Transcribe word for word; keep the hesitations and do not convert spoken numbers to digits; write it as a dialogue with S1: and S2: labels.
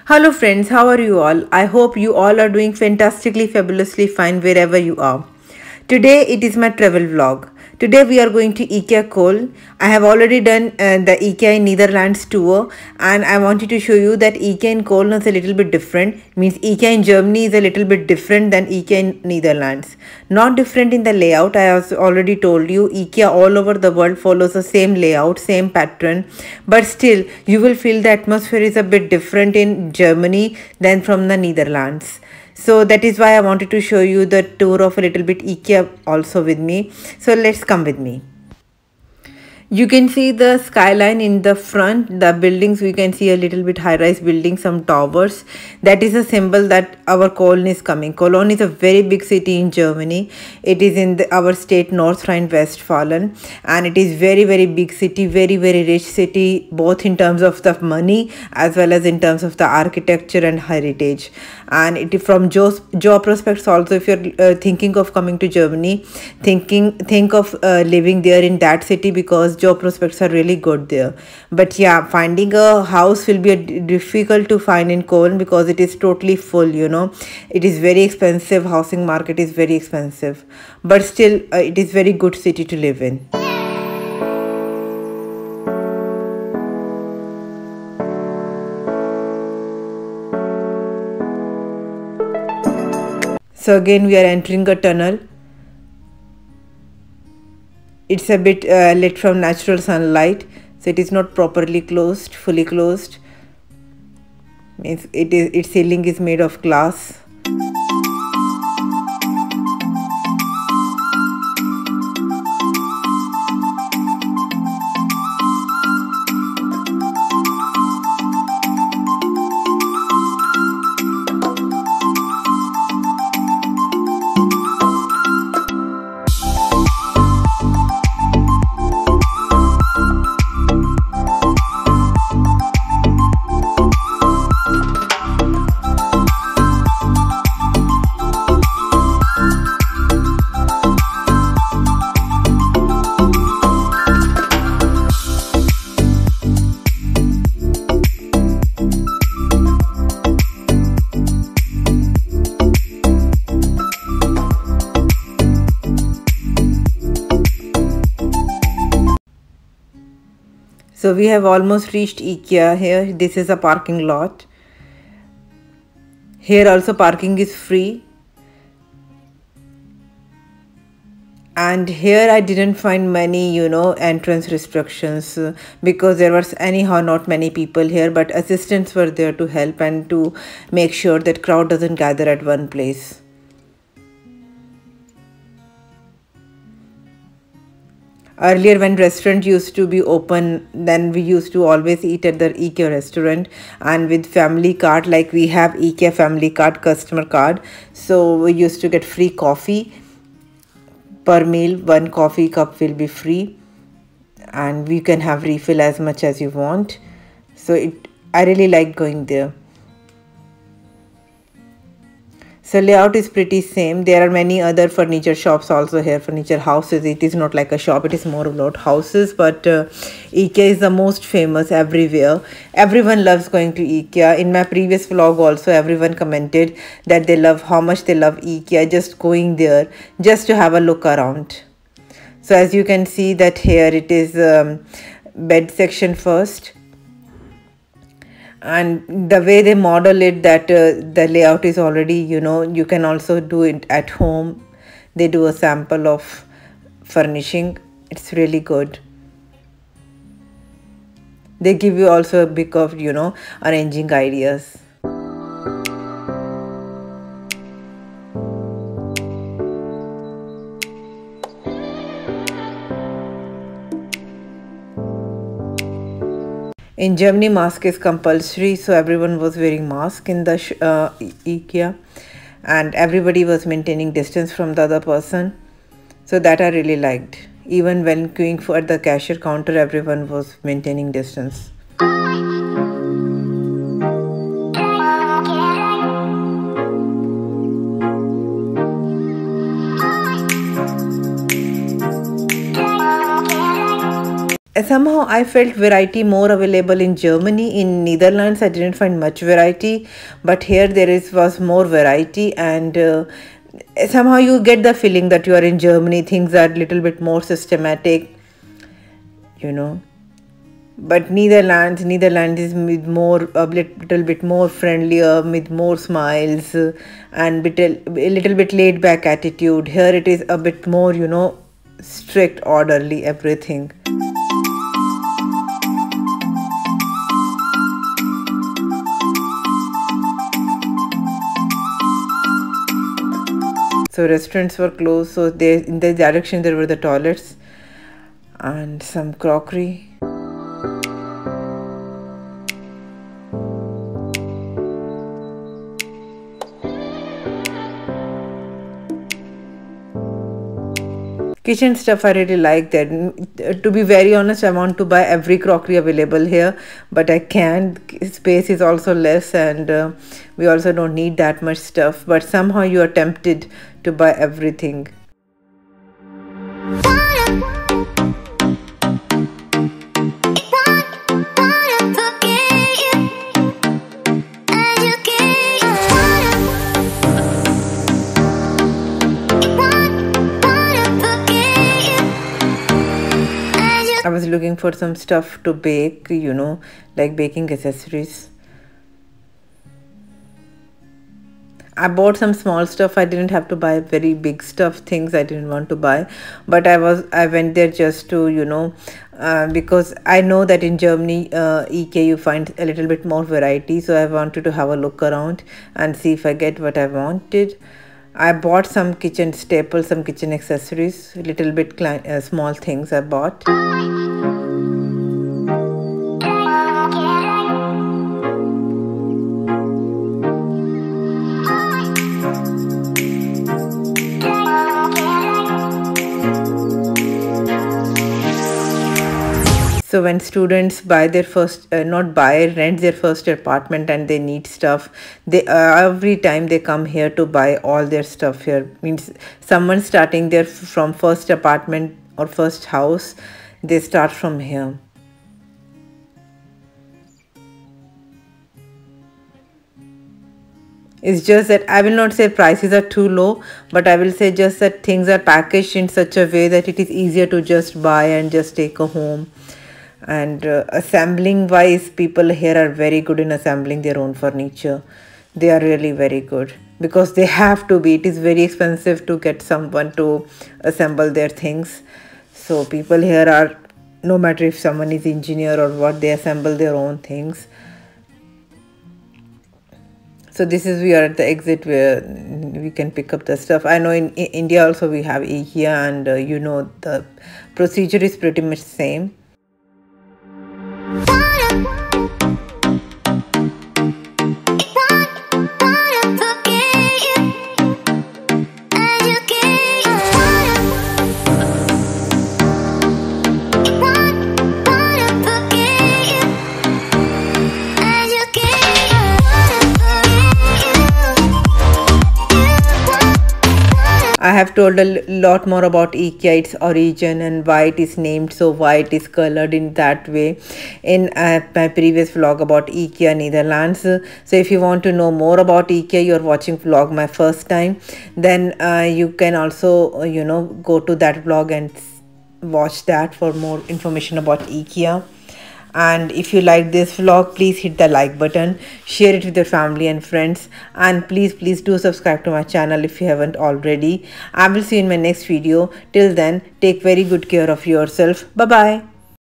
S1: Hello friends, how are you all? I hope you all are doing fantastically, fabulously fine wherever you are. Today it is my travel vlog. Today we are going to IKEA Köln. I have already done uh, the IKEA in Netherlands tour, and I wanted to show you that IKEA in Köln is a little bit different. Means IKEA in Germany is a little bit different than IKEA in Netherlands. Not different in the layout. I have already told you IKEA all over the world follows the same layout, same pattern, but still you will feel the atmosphere is a bit different in Germany than from the Netherlands. So that is why I wanted to show you the tour of a little bit IKEA also with me. So let's come with me. You can see the skyline in the front, the buildings. We can see a little bit high-rise building, some towers. That is a symbol that our Cologne is coming. Cologne is a very big city in Germany. It is in the, our state North Rhine-Westphalia, and it is very very big city, very very rich city, both in terms of the money as well as in terms of the architecture and heritage. And it from job, job prospects also, if you're uh, thinking of coming to Germany, thinking think of uh, living there in that city, because job prospects are really good there. But yeah, finding a house will be a difficult to find in Cologne because it is totally full, you know. It is very expensive. Housing market is very expensive, but still uh, it is very good city to live in. So again we are entering a tunnel. It's a bit uh, lit from natural sunlight, so it is not properly closed, fully closed. Means it is its ceiling is made of glass. So we have almost reached IKEA here. This is a parking lot. Here also parking is free. And here I didn't find many, you know, entrance restrictions uh, because there was anyhow not many people here, but assistants were there to help and to make sure that crowd doesn't gather at one place. Earlier when restaurant used to be open, then we used to always eat at the IKEA restaurant, and with family card, like we have IKEA family card, customer card, so we used to get free coffee per meal. One coffee cup will be free, and we can have refill as much as you want. So it I really like going there. So layout is pretty same. There are many other furniture shops also here, furniture houses. It is not like a shop, it is more about houses, but uh, IKEA is the most famous everywhere. Everyone loves going to IKEA. In my previous vlog also, everyone commented that they love how much they love IKEA, just going there just to have a look around. So as you can see that here it is um, bed section first. And the way they model it, that uh, the layout is already, you know, you can also do it at home. They do a sample of furnishing. It's really good. They give you also a bit of, you know, arranging ideas. In Germany, mask is compulsory, so everyone was wearing mask in the uh, IKEA, and everybody was maintaining distance from the other person. So that I really liked. Even when queuing for the cashier counter, everyone was maintaining distance. somehow I felt variety more available in Germany. In Netherlands I didn't find much variety, but here there is was more variety, and uh, somehow you get the feeling that you are in Germany. Things are a little bit more systematic, you know. But Netherlands, Netherlands is with more a little bit more friendlier, with more smiles, uh, and little a little bit laid back attitude. Here it is a bit more, you know, strict, orderly, everything. So restaurants were closed, so there in the direction there were the toilets and some crockery. Kitchen stuff I really like that. To be very honest, I want to buy every crockery available here, but I can't. Space is also less, and uh, we also don't need that much stuff, but somehow you are tempted to buy everything. I was looking for some stuff to bake, you know, like baking accessories. I bought some small stuff. I didn't have to buy very big stuff, things I didn't want to buy, but I was I went there just to, you know, uh, because I know that in Germany, uh, IKEA you find a little bit more variety, so I wanted to have a look around and see if I get what I wanted. I bought some kitchen staples, some kitchen accessories, a little bit klein, uh, small things I bought. So when students buy their first, uh, not buy, rent their first apartment and they need stuff, they uh, every time they come here to buy all their stuff here. Means someone starting their from first apartment or first house, they start from here. It's just that I will not say prices are too low, but I will say just that things are packaged in such a way that it is easier to just buy and just take a home. And uh, assembling wise, people here are very good in assembling their own furniture. They are really very good because they have to be. It is very expensive to get someone to assemble their things. So people here are, no matter if someone is engineer or what, they assemble their own things. So this is, we are at the exit where we can pick up the stuff. I know in, in India also we have IKEA, and uh, you know, the procedure is pretty much same. I have told a lot more about IKEA, its origin and why it is named so, why it is colored in that way in uh, my previous vlog about IKEA Netherlands. So if you want to know more about IKEA, you are watching vlog my first time, then uh, you can also, you know, go to that vlog and watch that for more information about IKEA. And if you like this vlog, please hit the like button, share it with your family and friends, and please please do subscribe to my channel if you haven't already. I will see you in my next video. Till then, take very good care of yourself. Bye bye.